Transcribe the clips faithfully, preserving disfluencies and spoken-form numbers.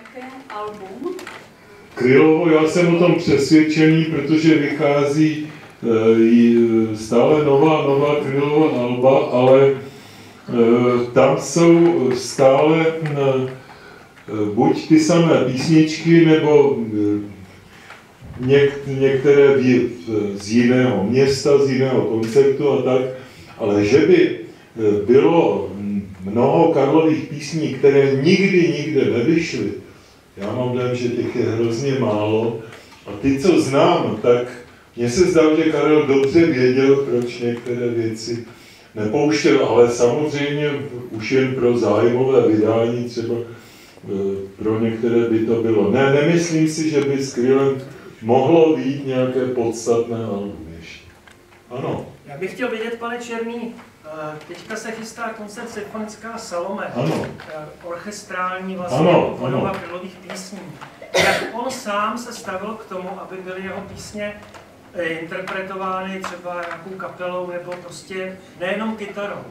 nějaké album? Krylovo, já jsem o tom přesvědčený, protože vychází e, stále nová, nová Krylova alba, ale e, tam jsou stále e, buď ty samé písničky, nebo e, něk, některé v, z jiného města, z jiného koncertu a tak, ale že by bylo mnoho Karlových písní, které nikdy nikde nevyšly, já mám dojem, že těch je hrozně málo. A ty, co znám, tak mně se zdá, že Karel dobře věděl, proč některé věci nepouštěl, ale samozřejmě už jen pro zájmové vydání, třeba pro některé by to bylo. Ne, nemyslím si, že by s Krylem mohlo být nějaké podstatné album ještě. Ano. Já bych chtěl vědět, pane Černý, teďka se chystá koncert Symfonická Salome, ano. orchestrální vlastně ano, podoba ano. Krylových písní. Jak on sám se stavil k tomu, aby byly jeho písně interpretovány třeba nějakou kapelou nebo prostě nejenom kytarou?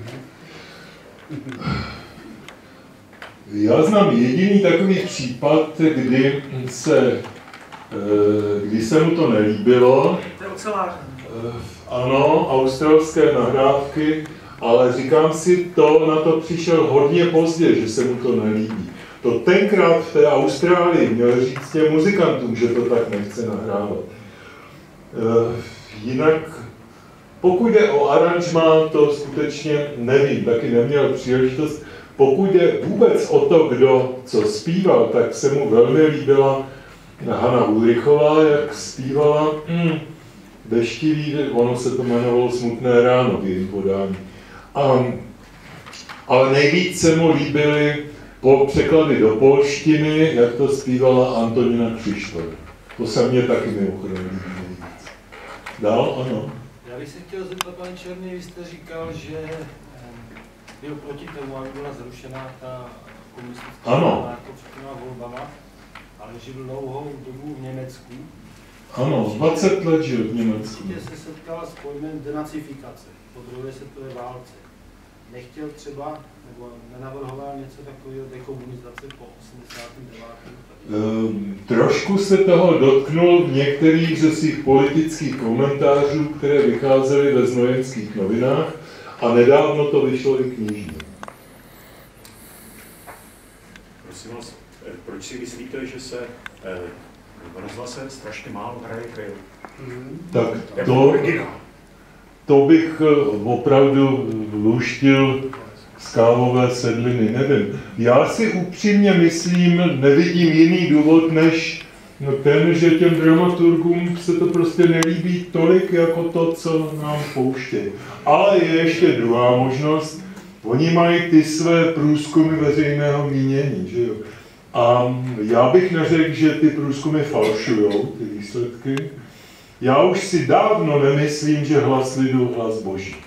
Já znám jediný takový případ, kdy se, kdy se mu to nelíbilo. To je ocelárna. Ano, australské nahrávky, ale říkám si, to na to přišel hodně pozdě, že se mu to nelíbí. To tenkrát v té Austrálii měl říct těm muzikantům, že to tak nechce nahrávat. E, jinak, pokud jde o aranžmá, to skutečně nevím, taky neměl příležitost. Pokud jde vůbec o to, kdo co zpíval, tak se mu velmi líbila Hana Ulrichová, jak zpívala. Hmm. Deštivý, ono se to jmenovalo Smutné ráno v jejím podání. A, ale nejvíc se mu líbily po překlady do polštiny, jak to zpívala Antonina Křištof. To se mně taky mimochodem líbí nejvíc. Dál? Ano. Já bych se chtěl zeptat, pan Černý, vy jste říkal, že byl proti tomu, aby byla zrušená ta komunistická vláda před těma volbama, ale žil dlouhou dobu v Německu. Ano, dvacet let žil v Německu. Určitě se setkala s pojmem denacifikace po druhé světové válce. Nechtěl třeba, nebo nenavrhoval něco takového dekomunizace po osmdesátém devátém Ehm, trošku se toho dotknul v některých ze svých politických komentářů, které vycházely ve Znojenských novinách, a nedávno to vyšlo i knižně. Prosím vás, proč si myslíte, že se eh, v rozhlase strašně málo hraje Kryl? Tak to, to bych opravdu luštil z kávové sedliny, nevím. Já si upřímně myslím, nevidím jiný důvod, než no ten, že těm dramaturgům se to prostě nelíbí tolik, jako to, co nám pouštějí. Ale je ještě druhá možnost. Oni mají ty své průzkumy veřejného mínění, že jo? A já bych neřekl, že ty průzkumy falšujou, ty výsledky. Já už si dávno nemyslím, že hlas lidu hlas boží.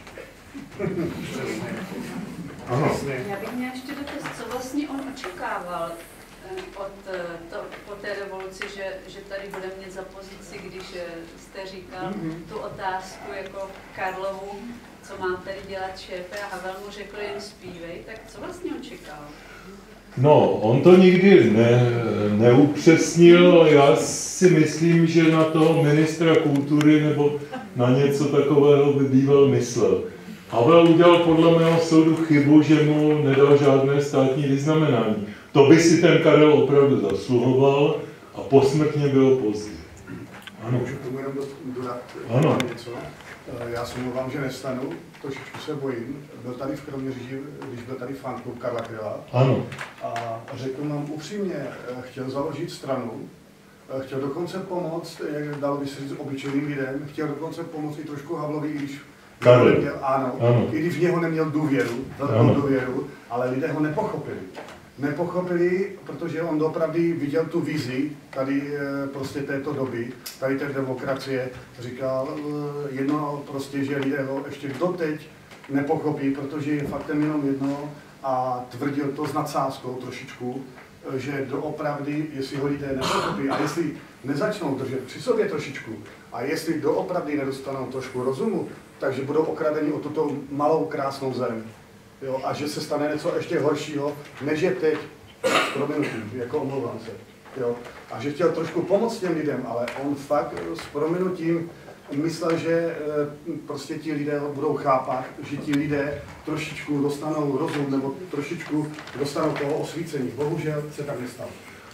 Ano. Já bych měla ještě dotaz, co vlastně on očekával od to, po té revoluci, že, že tady bude mít za pozici, když jste říkal mm-hmm. tu otázku jako Karlovu, co mám tady dělat šéfe, a Havel mu řekl jen zpívej, tak co vlastně očekával? No, on to nikdy ne, neupřesnil, ale já si myslím, že na toho ministra kultury nebo na něco takového by býval myslel. Havel udělal podle mého soudu chybu, že mu nedal žádné státní vyznamenání. To by si ten Karel opravdu zasluhoval a posmrtně bylo pozdě. Ano. Můžu k tomu jenom dodat ano. něco? Já se mluvám, že nestanu, trošičku se bojím. Byl tady v Kroměříži, když byl tady fanklub Karla Kryla. Ano. A řekl nám upřímně, chtěl založit stranu, chtěl dokonce pomoct, jak dalo by se říct, obyčejným lidem, chtěl dokonce pomoct i trošku Havlovi, i když neměl, ano, ano. I když v něho neměl důvěru, velkou důvěru, ale lidé ho nepochopili. Nepochopili, protože on opravdu viděl tu vizi tady prostě této doby, tady té demokracie. Říkal jedno prostě, že lidé ho ještě doteď nepochopí, protože je faktem jenom jedno, a tvrdil to s nadsázkou trošičku, že doopravdy, jestli ho lidé nepochopí a jestli nezačnou držet při sobě trošičku a jestli doopravdy nedostanou trošku rozumu, takže budou okradeni o tuto malou krásnou zem. Jo, a že se stane něco ještě horšího, než je teď. s prominutím, jako omlouvám se. Jo? A že chtěl trošku pomoct těm lidem, ale on fakt s prominutím myslel, že prostě ti lidé budou chápat, že ti lidé trošičku dostanou rozum nebo trošičku dostanou toho osvícení. Bohužel se tak nestalo.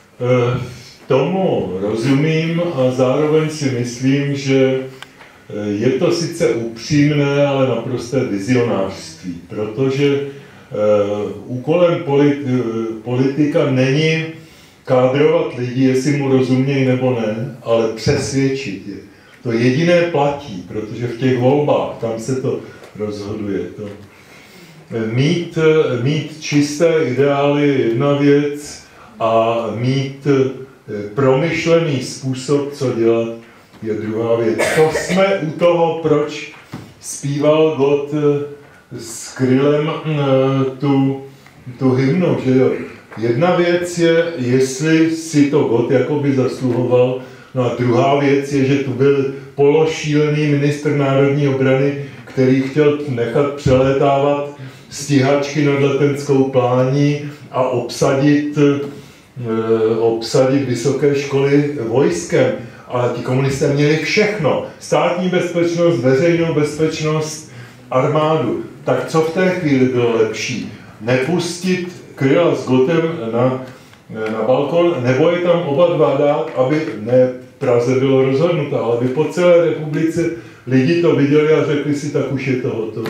Tomu rozumím a zároveň si myslím, že je to sice upřímné, ale naprosté vizionářství, protože úkolem politika není kádrovat lidi, jestli mu rozumějí nebo ne, ale přesvědčit je. To jediné platí, protože v těch volbách, tam se to rozhoduje. To. Mít, mít čisté ideály je jedna věc a mít promyšlený způsob, co dělat, je druhá věc. To jsme u toho, proč zpíval God s Krylem tu, tu hymnu, že jo. Jedna věc je, jestli si to God jakoby zasluhoval, no a druhá věc je, že tu byl pološílený ministr národní obrany, který chtěl nechat přelétávat stíhačky nad letenskou plání a obsadit, e, obsadit vysoké školy vojskem. Ale ti komunisté měli všechno. Státní bezpečnost, veřejnou bezpečnost, armádu. Tak co v té chvíli bylo lepší? Nepustit Kryla s Gotem na, na balkon, nebo je tam oba dva dát, aby ne v Praze bylo rozhodnuto, ale aby po celé republice lidi to viděli a řekli si, tak už je to hotové.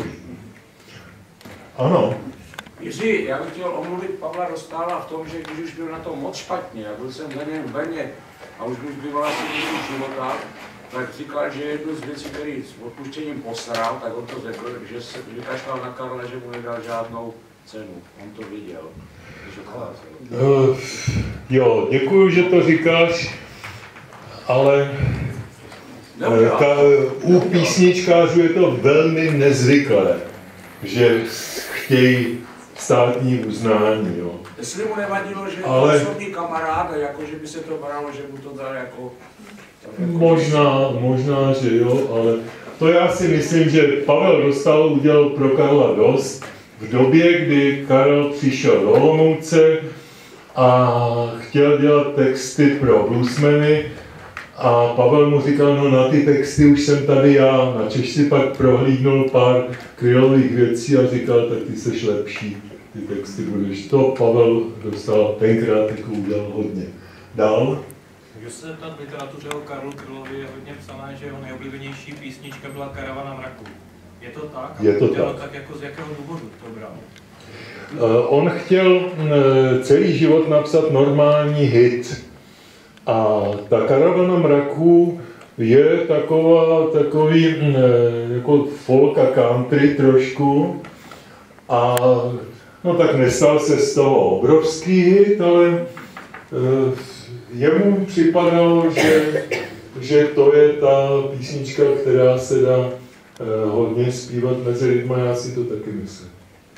Ano. Jiří, já bych chtěl omluvit Pavla Dostála v tom, že když už byl na tom moc špatně, já byl jsem na něm v Brně a už mu zbyvala si života, tak říkal, že jednu z věcí, který s odpuštěním posral, tak on to řekl, že se vykašlal na Karla, že mu nedal žádnou cenu. On to viděl. Uh, jo, děkuju, že to říkáš, ale uh, ta, u písničkářů je to velmi nezvyklé, že chtějí státní uznání. Jo. Jestli mu nevadilo, že je ale... to osobní kamarád, jako že by se to bralo, že mu to dal jako... jako možná, možná, že jo, ale to já si myslím, že Pavel Dostál udělal pro Karla dost. V době, kdy Karel přišel do Olomouce a chtěl dělat texty pro bluesmeny a Pavel mu říkal, no na ty texty už jsem tady já. Načež si pak prohlídnul pár Krylových věcí a říkal, tak ty seš lepší, ty texty budeš. To Pavel Dostal tenkrát jako udělal hodně. Dál? Můžu se zeptat, v literatuře o Karlu Krylovi je hodně psané, že jeho nejoblíbenější písnička byla Karavana mraku. Je to tak? Je to tak. tak jako z jakého důvodu to bral? Uh, on chtěl uh, celý život napsat normální hit. A ta Karavana mraků je taková, takový uh, jako folk a country trošku. A no tak nestal se z toho obrovský hit, ale uh, jemu připadalo, že, že to je ta písnička, která se dá Uh, hodně zpívat mezi lidma, já si to taky myslím.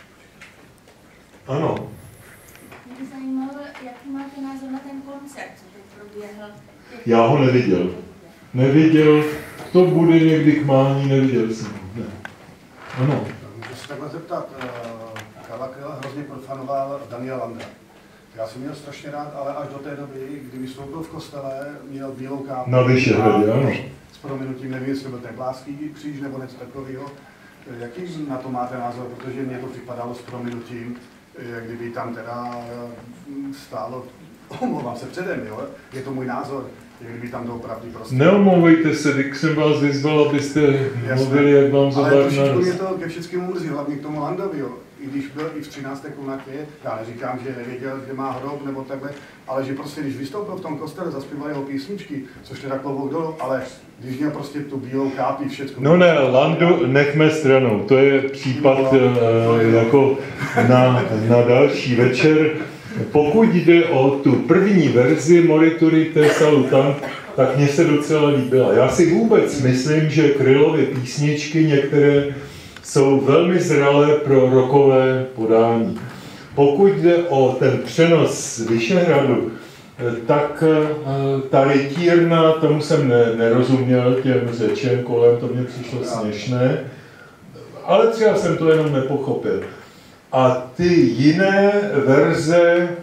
Ano. Mě zajímalo, jaký máte názor na ten koncert, co teď proběhl. Já ho neviděl. Neviděl, to bude někdy k mání, neviděl jsem ho. Ne. Ano. Můžu se takhle zeptat, Karla Kryla hrozně profanoval Daniel Landa. Já jsem měl strašně rád, ale až do té doby, kdy vystoupil v kostele, měl bílou kápu. Na Vyšehradě, ano. S prominutím, nevím, jestli byl templářský kříž nebo něco takového. Jaký na to máte názor, protože mě to připadalo s prominutím, jak kdyby tam teda stálo, omlouvám se předem, jo? Je to můj názor, jak kdyby tam doopravdy prostě... Neomlouvejte se, když jsem vás vyzval, abyste mluvili, jak vám zabává. Ale trošičku mě to ke všeckému mrzí, hlavně k tomu Landovi, jo? I když byl i v třinácté komnatě, já neříkám, že nevěděl, kde má hrob nebo takhle, ale že prostě když vystoupil v tom kostele, zaspíval jeho písničky, což teda klobouk dolů, ale když měl prostě tu bílou kápi, všecko... No ne, Landu nechme stranou, to je případ no, uh, jako na, na další večer. Pokud jde o tu první verzi Moriturite Salutant, tak mně se docela líbila. Já si vůbec myslím, že Krylovy písničky některé jsou velmi zralé pro rockové podání. Pokud jde o ten přenos z Vyšehradu, tak ta rytírna, tomu jsem ne, nerozuměl těm řečem kolem, to mě přišlo směšné, ale třeba jsem to jenom nepochopil. A ty jiné verze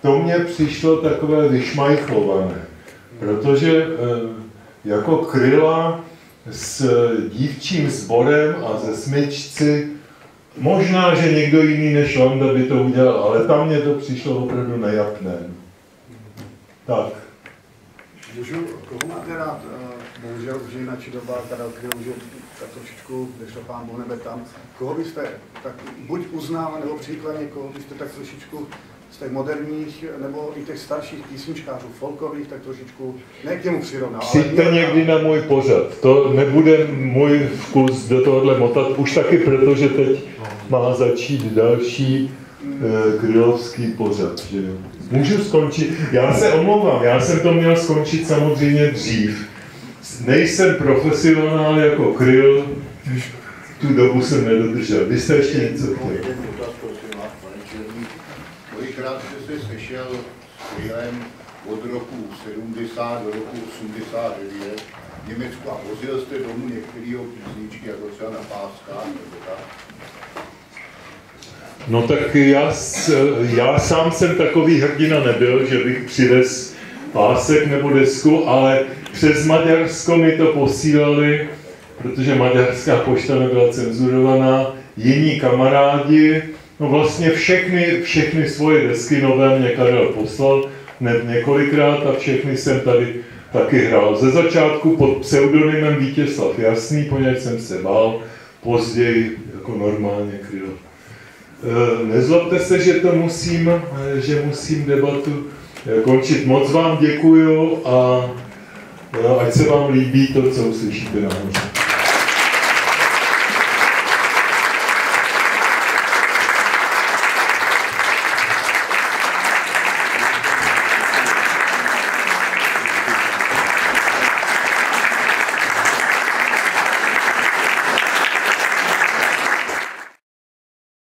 to mně přišlo takové vyšmajchlované, protože jako Kryla s dívčím sborem a ze smyčci, možná, že někdo jiný než Landa by to udělal, ale tam mně to přišlo opravdu nejapné. Tak. Můžu, koho máte rád? Bohužel už je jináčí doba, Karel Kryl už je tak trošičku, když to pán Boh nebe tam. Koho byste tak buď uznal, nebo příklad někoho byste tak trošičku z těch moderních, nebo i těch starších písničkářů, folkových, tak trošičku, ne k němu přirovnal. Přijďte ale někdy na můj pořad, to nebude můj vkus do tohohle motat, už taky protože teď má začít další eh, krylovský pořad. Že? Můžu skončit? Já se omlouvám, já jsem to měl skončit samozřejmě dřív. Nejsem profesionál jako Kryl, tu dobu jsem nedodržel. Vy jste ještě něco chtěli? Kolikrát jste se sešel s Krylem od roku sedmdesát do roku osmdesát devět v Německu a vozil jste domů některého písničky, jako třeba na páskách nebo tak? No tak já, já sám jsem takový hrdina nebyl, že bych přivez pásek nebo desku, ale přes Maďarsko mi to posílali, protože maďarská pošta nebyla cenzurovaná, jiní kamarádi, no vlastně všechny, všechny svoje desky nové mě Karel poslal hned několikrát a všechny jsem tady taky hrál. Ze začátku pod pseudonymem Vítězslav Jasný, poněvadž jsem se bál, později jako normálně Kryl. Nezlobte se, že to musím, že musím debatu končit. Moc vám děkuju a ať se vám líbí to, co uslyšíte nahoře.